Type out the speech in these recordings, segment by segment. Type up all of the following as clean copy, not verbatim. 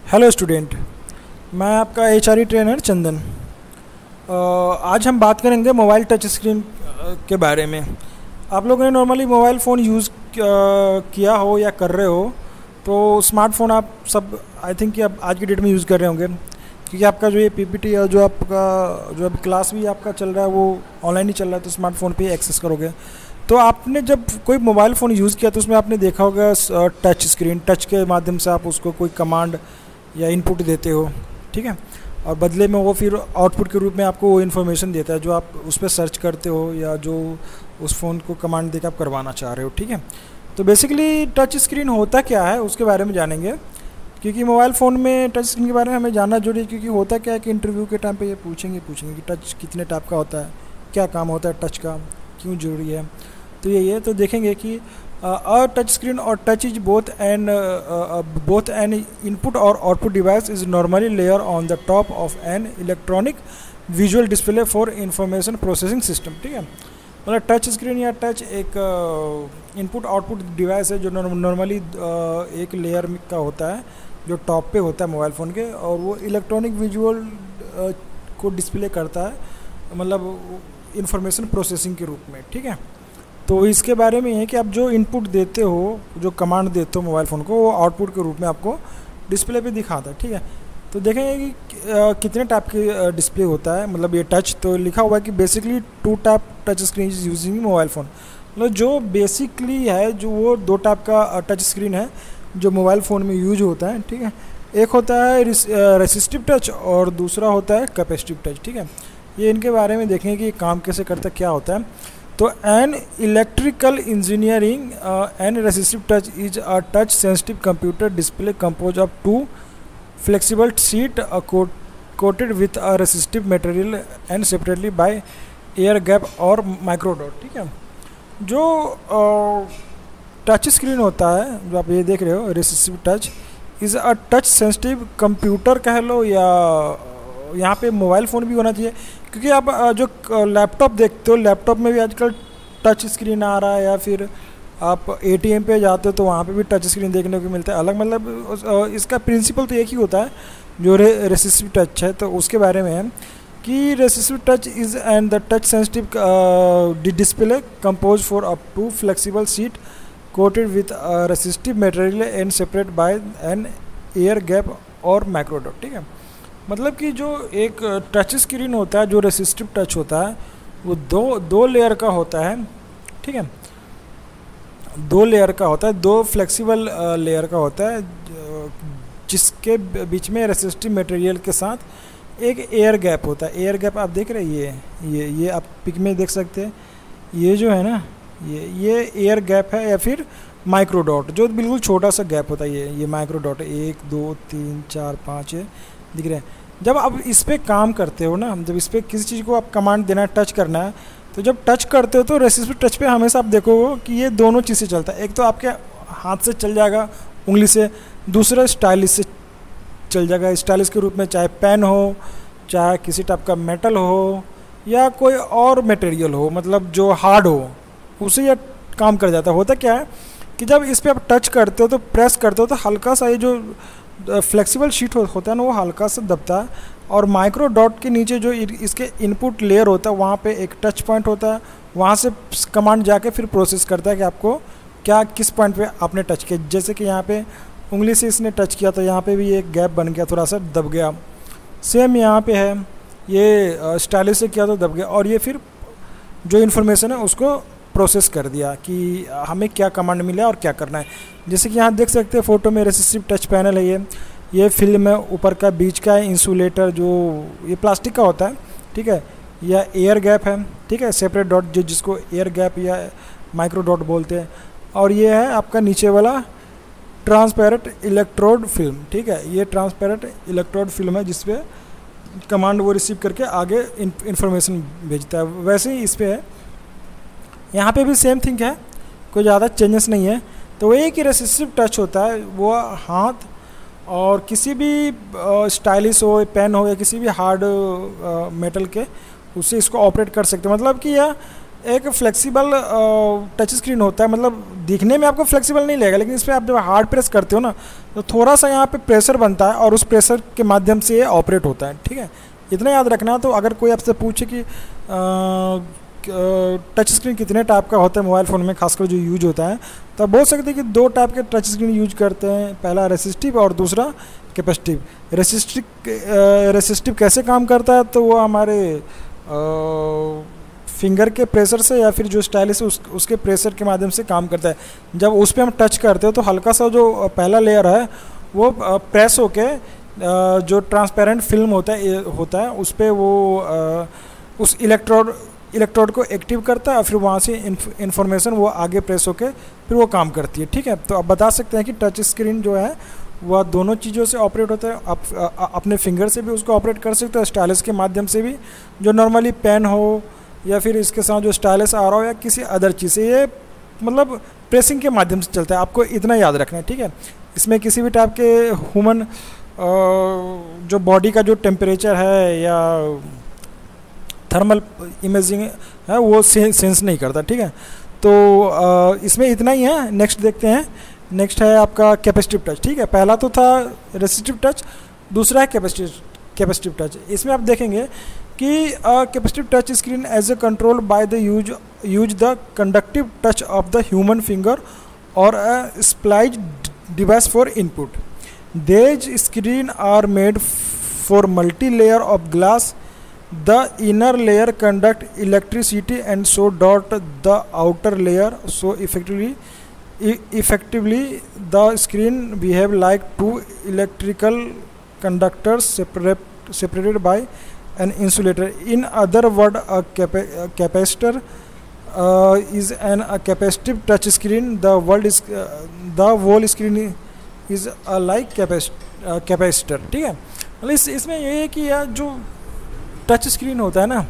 Hello student. मैं आपका HRE trainer चंदन। आज हम बात करेंगे मोबाइल टच स्क्रीन के बारे में। आप लोगों ने नॉर्मली मोबाइल फ़ोन यूज़ किया हो या कर रहे हो तो स्मार्टफ़ोन आप सब आई थिंक कि आप आज की डेट में यूज़ कर रहे होंगे, क्योंकि आपका जो ये पीपीटी या जो आपका जो अभी क्लास भी आपका चल रहा है वो ऑनलाइन ही चल रहा है, तो स्मार्टफ़ोन पे ही एक्सेस करोगे। तो आपने जब कोई मोबाइल फ़ोन यूज़ किया तो उसमें आपने देखा होगा टच स्क्रीन, टच के माध्यम से आप उसको कोई कमांड या इनपुट देते हो, ठीक है, और बदले में वो फिर आउटपुट के रूप में आपको वो इन्फॉर्मेशन देता है जो आप उस पर सर्च करते हो या जो उस फ़ोन को कमांड देकर आप करवाना चाह रहे हो, ठीक है। तो बेसिकली टच स्क्रीन होता क्या है उसके बारे में जानेंगे, क्योंकि मोबाइल फ़ोन में टच स्क्रीन के बारे में हमें जानना जरूरी है। क्योंकि होता क्या है कि इंटरव्यू के टाइम पे ये पूछेंगे कि टच कितने टाइप का होता है, क्या काम होता है टच का, क्यों जरूरी है। तो यही है, तो देखेंगे कि a touch screen or touch is both an input or output device is normally layer on the top of an electronic visual display for information processing system, ठीक है। मतलब टच स्क्रीन या टच एक इनपुट आउटपुट डिवाइस है जो normally एक layer का होता है जो टॉप पे होता है मोबाइल फ़ोन के, और वो इलेक्ट्रॉनिक विजुअल को डिस्प्ले करता है, मतलब इंफॉर्मेशन प्रोसेसिंग के रूप में, ठीक है। तो इसके बारे में है कि आप जो इनपुट देते हो, जो कमांड देते हो मोबाइल फ़ोन को, वो आउटपुट के रूप में आपको डिस्प्ले पे दिखाता है, ठीक है। तो देखेंगे कि कितने टाइप के डिस्प्ले होता है, मतलब ये टच तो लिखा हुआ है कि basically 2 type touch screen is using mobile phone. मतलब जो बेसिकली है जो वो 2 टाइप का टच स्क्रीन है जो मोबाइल फ़ोन में यूज होता है, ठीक है। एक होता है रेसिस्टिव टच और दूसरा होता है कैपेसिटिव टच, ठीक है। ये इनके बारे में देखेंगे कि काम कैसे करता, क्या होता है। तो an electrical engineering an resistive touch is a touch sensitive computer display compose of 2 flexible sheet coated with a resistive material and separately by air gap और माइक्रोडॉट, ठीक है। जो टच स्क्रीन होता है जो आप ये देख रहे हो, resistive touch is a touch sensitive computer कह लो, या यहाँ पे मोबाइल फ़ोन भी होना चाहिए, क्योंकि आप जो लैपटॉप देखते हो, लैपटॉप में भी आजकल टच स्क्रीन आ रहा है, या फिर आप एटीएम पे जाते हो तो वहाँ पे भी टच स्क्रीन देखने को मिलता है अलग। मतलब इसका प्रिंसिपल तो एक ही होता है जो रेसिस्टिव टच है। तो उसके बारे में है कि resistive touch is and the touch sensitive display compose for up two flexible sheet coated with resistive material and separate by an air gap और माइक्रोडॉट, ठीक है। मतलब कि जो एक टच स्क्रीन होता है जो रेसिस्टिव टच होता है वो दो लेयर का होता है, ठीक है। 2 लेयर का होता है, 2 फ्लेक्सिबल लेयर का होता है, जिसके बीच में रेसिस्टिव मटेरियल के साथ एक एयर गैप होता है। एयर गैप आप देख रहे हैं, ये आप पिक में देख सकते हैं, ये जो है ना ये एयर गैप है, या फिर माइक्रोडॉट जो बिल्कुल छोटा सा गैप होता है, ये माइक्रोडॉट 1 2 3 4 5 दिख रहे हैं। जब आप इस पर काम करते हो ना, जब इस पर किसी चीज़ को आप कमांड देना है, टच करना है, तो जब टच करते हो तो रेसिस्टिव टच पे हमेशा आप देखोगे कि ये दोनों चीज़ से चलता है। एक तो आपके हाथ से चल जाएगा उंगली से, दूसरा स्टाइलिश से चल जाएगा, स्टाइलिश के रूप में, चाहे पेन हो, चाहे किसी टाइप का मेटल हो, या कोई और मटेरियल हो, मतलब जो हार्ड हो, उसे यह काम कर जाता है। होता क्या है कि जब इस पर आप टच करते हो तो प्रेस करते हो तो हल्का सा ये जो फ्लेक्सिबल शीट होता है ना वो हल्का सा दबता है, और माइक्रो डॉट के नीचे जो इसके इनपुट लेयर होता है वहाँ पे एक टच पॉइंट होता है, वहाँ से कमांड जाके फिर प्रोसेस करता है कि आपको क्या किस पॉइंट पे आपने टच किया। जैसे कि यहाँ पे उंगली से इसने टच किया तो यहाँ पे भी एक गैप बन गया, थोड़ा सा दब गया। सेम यहाँ पे है, ये स्टाइलिश से किया तो दब गया, और ये फिर जो इन्फॉर्मेशन है उसको प्रोसेस कर दिया कि हमें क्या कमांड मिला और क्या करना है। जैसे कि यहाँ देख सकते हैं फोटो में रेसिस्टिव टच पैनल है, ये फिल्म है, ऊपर का बीच का है इंसुलेटर जो ये प्लास्टिक का होता है, ठीक है, या एयर गैप है, ठीक है, सेपरेट डॉट जो जिसको एयर गैप या माइक्रो डॉट बोलते हैं, और ये है आपका नीचे वाला ट्रांसपेरेंट इलेक्ट्रोड फिल्म, ठीक है। ये ट्रांसपेरेंट इलेक्ट्रोड फिल्म है जिसपे कमांड वो रिसीव करके आगे इंफॉर्मेशन भेजता है। वैसे ही इस पर है, यहाँ पे भी सेम थिंग है, कोई ज़्यादा चेंजेस नहीं है। तो वही कि रेसिस्टिव टच होता है वो हाथ और किसी भी स्टाइलिश हो, पेन हो, या किसी भी हार्ड मेटल के, उससे इसको ऑपरेट कर सकते हैं। मतलब कि यह एक फ्लेक्सिबल टच स्क्रीन होता है, मतलब दिखने में आपको फ्लेक्सिबल नहीं लगेगा, लेकिन इस पर आप जब हार्ड प्रेस करते हो ना तो थोड़ा सा यहाँ पे प्रेशर बनता है और उस प्रेशर के माध्यम से ये ऑपरेट होता है। ठीक है, इतना याद रखना। तो अगर कोई आपसे पूछे कि टच स्क्रीन कितने टाइप का होता है मोबाइल फ़ोन में, खासकर जो यूज होता है, तो आप बोल सकते हैं कि 2 टाइप के टच स्क्रीन यूज करते हैं, पहला रेसिस्टिव और दूसरा कैपेसिटिव। रेसिस्टिव कैसे काम करता है, तो वो हमारे फिंगर के प्रेशर से या फिर जो स्टाइलिस है उसके प्रेशर के माध्यम से काम करता है। जब उस पर हम टच करते हो तो हल्का सा जो पहला लेयर है वो प्रेस होके जो ट्रांसपेरेंट फिल्म होता है उस पर वो उस इलेक्ट्रोड को एक्टिव करता है और फिर वहाँ से इंफॉर्मेशन वो आगे प्रेस होके फिर वो काम करती है। ठीक है, तो आप बता सकते हैं कि टच स्क्रीन जो है वह दोनों चीज़ों से ऑपरेट होता है। आप अपने फिंगर से भी उसको ऑपरेट कर सकते हो, स्टाइलस के माध्यम से भी, जो नॉर्मली पेन हो या फिर इसके साथ जो स्टाइलस आ रहा हो या किसी अदर चीज़ से, ये मतलब प्रेसिंग के माध्यम से चलता है। आपको इतना याद रखना है। ठीक है, इसमें किसी भी टाइप के ह्यूमन जो बॉडी का जो टेम्परेचर है या थर्मल इमेजिंग है वो सेंस नहीं करता। ठीक है, तो इसमें इतना ही है। नेक्स्ट देखते हैं। नेक्स्ट है आपका कैपेसिटिव टच। ठीक है, पहला तो था रेसिस्टिव टच, दूसरा है कैपेसिटिव टच। इसमें आप देखेंगे कि capacitive touch screen as a control by the use the conductive touch of the human finger और a splice device for input. These screens are made for multi-layer of glass. The inner layer conduct electricity and so dot the outer layer. So effectively the screen behave like two electrical conductors separated by an insulator. In other words, a capacitor is a capacitive touch screen. The whole screen is like capacitor. ठीक है, मतलब इसमें ये है कि यह जो touch screen होता है ना,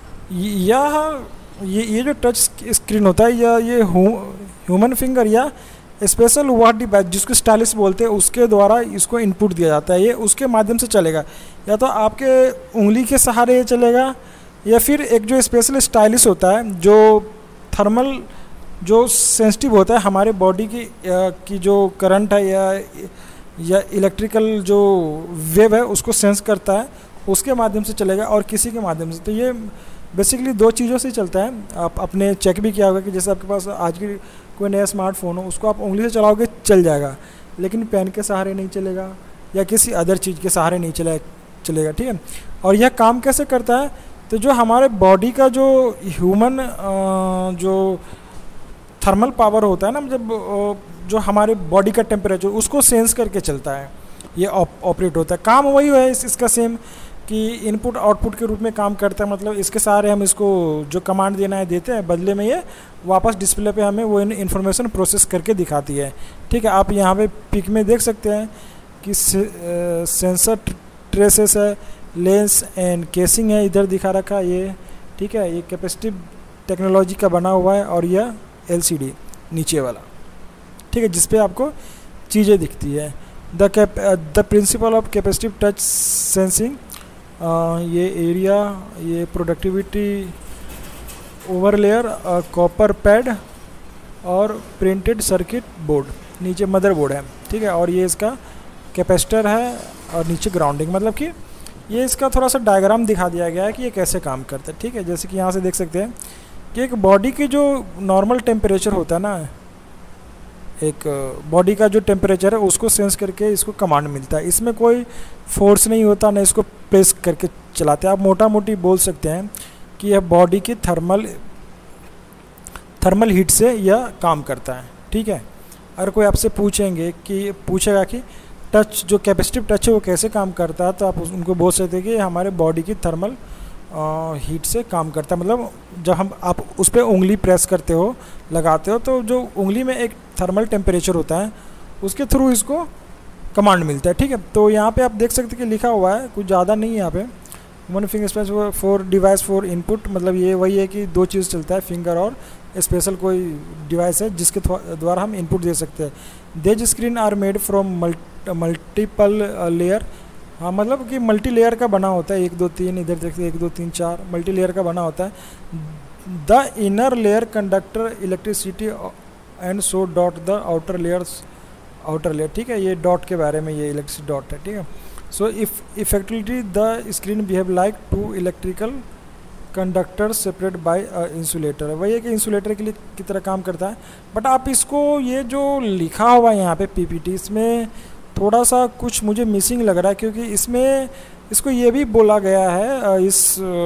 ये जो टच स्क्रीन होता है या ये ह्यूमन फिंगर या स्पेशल वाट डिवाइस जिसको स्टाइलिस बोलते हैं उसके द्वारा इसको इनपुट दिया जाता है। ये उसके माध्यम से चलेगा, या तो आपके उंगली के सहारे ये चलेगा या फिर एक जो स्पेशल स्टाइलिस होता है जो थर्मल जो सेंसिटिव होता है हमारे बॉडी की जो करंट है या इलेक्ट्रिकल जो वेव है उसको सेंस करता है, उसके माध्यम से चलेगा और किसी के माध्यम से। तो ये बेसिकली 2 चीज़ों से चलता है। आप अपने चेक भी किया होगा कि जैसे आपके पास आज की कोई नया स्मार्टफोन हो, उसको आप उंगली से चलाओगे चल जाएगा, लेकिन पेन के सहारे नहीं चलेगा या किसी अदर चीज़ के सहारे नहीं चलेगा। ठीक है, और यह काम कैसे करता है, तो जो हमारे बॉडी का जो ह्यूमन जो थर्मल पावर होता है ना, मतलब जो हमारे बॉडी का टेम्परेचर उसको सेंस करके चलता है, ये ऑपरेट होता है। काम वही है इसका सेम कि इनपुट आउटपुट के रूप में काम करता है। मतलब इसके सहारे हम इसको जो कमांड देना है देते हैं, बदले में ये वापस डिस्प्ले पे हमें वो इन्फॉर्मेशन प्रोसेस करके दिखाती है। ठीक है, आप यहाँ पे पिक में देख सकते हैं कि सेंसर ट्रेसेस है, लेंस एंड केसिंग है, इधर दिखा रखा है ये। ठीक है, ये कैपेसिटिव टेक्नोलॉजी का बना हुआ है और यह LCD नीचे वाला। ठीक है, जिसपे आपको चीज़ें दिखती है। The principle of capacitive touch sensing, ये एरिया, ये प्रोडक्टिविटी ओवरलेयर, कॉपर पैड और प्रिंटेड सर्किट बोर्ड, नीचे मदरबोर्ड है। ठीक है, और ये इसका कैपेसिटर है और नीचे ग्राउंडिंग, मतलब कि ये इसका थोड़ा सा डायग्राम दिखा दिया गया है कि ये कैसे काम करता है। ठीक है, जैसे कि यहाँ से देख सकते हैं कि एक बॉडी की जो नॉर्मल टेम्परेचर होता है ना, एक बॉडी का जो टेम्परेचर है उसको सेंस करके इसको कमांड मिलता है। इसमें कोई फोर्स नहीं होता, ना इसको प्रेस करके चलाते हैं। आप मोटा मोटी बोल सकते हैं कि यह बॉडी की थर्मल हीट से यह काम करता है। ठीक है, अगर कोई आपसे पूछेगा कि टच जो कैपेसिटिव टच है वो कैसे काम करता है, तो आप उनको बोल सकते हैं कि हमारे बॉडी की थर्मल हीट से काम करता है। मतलब जब आप उस पर उंगली प्रेस करते हो, लगाते हो, तो जो उंगली में एक थर्मल टेम्परेचर होता है उसके थ्रू इसको कमांड मिलता है। ठीक है, तो यहाँ पे आप देख सकते हैं कि लिखा हुआ है, कुछ ज़्यादा नहीं है यहाँ पे, one finger space for device for input. मतलब ये वही है कि 2 चीज़ चलता है, फिंगर और स्पेशल कोई डिवाइस है जिसके द्वारा हम इनपुट दे सकते हैं। These screen are made from multiple layer. हाँ, मतलब कि मल्टी लेयर का बना होता है, 1 2 3, इधर देखते 1 2 3 4 मल्टी लेयर का बना होता है। The inner layer conductor electricity and so dot the outer layer, ठीक है, ये डॉट के बारे में, ये इलेक्ट्रिसिटी डॉट है, ठीक है। So effectively the screen behave like two electrical conductor separate by insulator. वही है कि इंसुलेटर के लिए की तरह काम करता है। बट आप इसको, ये जो लिखा हुआ है यहाँ पे पीपीटी, इसमें थोड़ा सा कुछ मुझे मिसिंग लग रहा है, क्योंकि इसमें इसको ये भी बोला गया है इस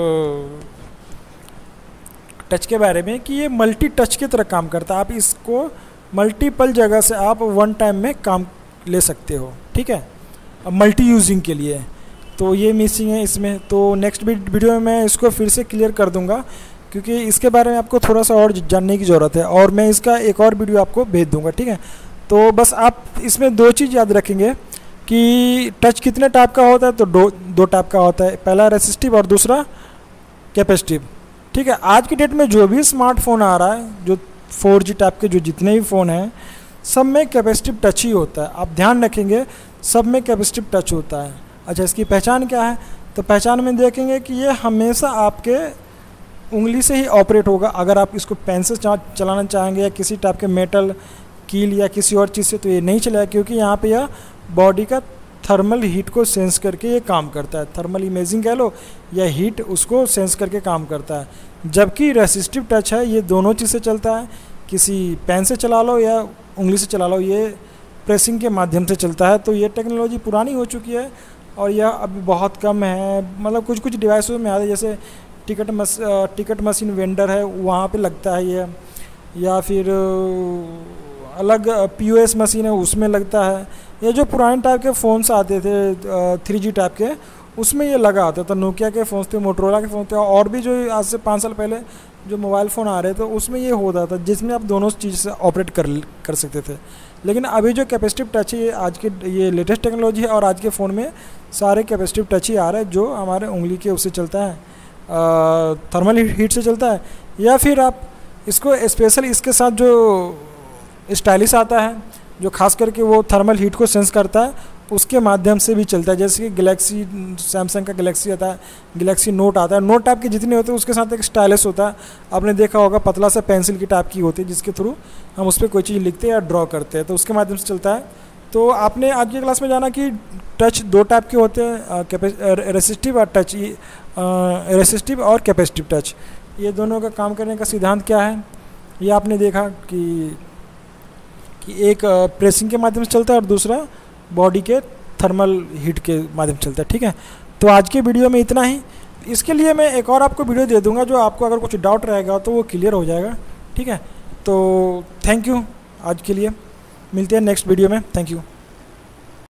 टच के बारे में कि ये मल्टी टच की तरह काम करता है। आप इसको मल्टीपल जगह से आप वन टाइम में काम ले सकते हो, ठीक है, मल्टी यूजिंग के लिए। तो ये मिसिंग है इसमें। तो नेक्स्ट वीडियो में मैं इसको फिर से क्लियर कर दूंगा, क्योंकि इसके बारे में आपको थोड़ा सा और जानने की ज़रूरत है, और मैं इसका एक और वीडियो आपको भेज दूंगा, ठीक है। तो बस आप इसमें दो चीज़ याद रखेंगे कि टच कितने टाइप का होता है। तो दो टाइप का होता है, पहला रेसिस्टिव और दूसरा कैपेसिटिव, ठीक है। आज की डेट में जो भी स्मार्टफोन आ रहा है, जो 4G टाइप के जो जितने भी फ़ोन हैं, सब में कैपेसिटिव टच ही होता है। आप ध्यान रखेंगे, सब में कैपेसिटिव टच होता है। अच्छा, इसकी पहचान क्या है? तो पहचान में देखेंगे कि ये हमेशा आपके उंगली से ही ऑपरेट होगा। अगर आप इसको पेन से चलाना चाहेंगे या किसी टाइप के मेटल कील या किसी और चीज़ से, तो ये नहीं चलेगा, क्योंकि यहाँ पे यह बॉडी का थर्मल हीट को सेंस करके ये काम करता है। थर्मल इमेजिंग कह लो या हीट, उसको सेंस करके काम करता है। जबकि रेसिस्टिव टच है, ये दोनों चीज़ से चलता है, किसी पेन से चला लो या उंगली से चला लो, ये प्रेसिंग के माध्यम से चलता है। तो ये टेक्नोलॉजी पुरानी हो चुकी है और यह अभी बहुत कम है। मतलब कुछ कुछ डिवाइसों में आता है, जैसे टिकट मशीन वेंडर है, वहाँ पे लगता है ये, या फिर अलग POS मशीन है, उसमें लगता है। ये जो पुराने टाइप के फ़ोन्स आते थे 3G टाइप के, उसमें ये लगा आता था। नोकिया के फ़ोन थे, मोटरोला के फ़ोन थे, और भी जो आज से 5 साल पहले जो मोबाइल फ़ोन आ रहे थे, उसमें ये होता था, जिसमें आप दोनों चीज़ से ऑपरेट कर सकते थे। लेकिन अभी जो कैपेसिटिव टच है, ये आज के ये लेटेस्ट टेक्नोलॉजी है, और आज के फ़ोन में सारे कैपेसिटिव टच ही आ रहे हैं, जो हमारे उंगली के उससे चलता है, थर्मल हीट से चलता है। या फिर आप इसको स्पेशल इसके साथ जो स्टाइलिश आता है, जो खास करके वो थर्मल हीट को सेंस करता है, उसके माध्यम से भी चलता है। जैसे कि गैलेक्सी, सैमसंग का गैलेक्सी आता है, गैलेक्सी नोट आता है। नोट टाइप के जितने होते हैं, उसके साथ एक स्टाइलिश होता है, आपने देखा होगा, पतला सा पेंसिल की टाइप की होती है, जिसके थ्रू हम उस पर कोई चीज़ लिखते हैं या ड्रॉ करते हैं, तो उसके माध्यम से चलता है। तो आपने आज की क्लास में जाना कि टच दो टाइप के होते हैं, रेसिस्टिव और टच, रेसिस्टिव और कैपेसिटिव टच। ये दोनों का काम करने का सिद्धांत क्या है, ये आपने देखा कि एक प्रेसिंग के माध्यम से चलता है और दूसरा बॉडी के थर्मल हीट के माध्यम से चलता है, ठीक है। तो आज के वीडियो में इतना ही। इसके लिए मैं एक और आपको वीडियो दे दूंगा, जो आपको अगर कुछ डाउट रहेगा तो वो क्लियर हो जाएगा, ठीक है। तो थैंक यू, आज के लिए मिलते हैं नेक्स्ट वीडियो में। Thank you.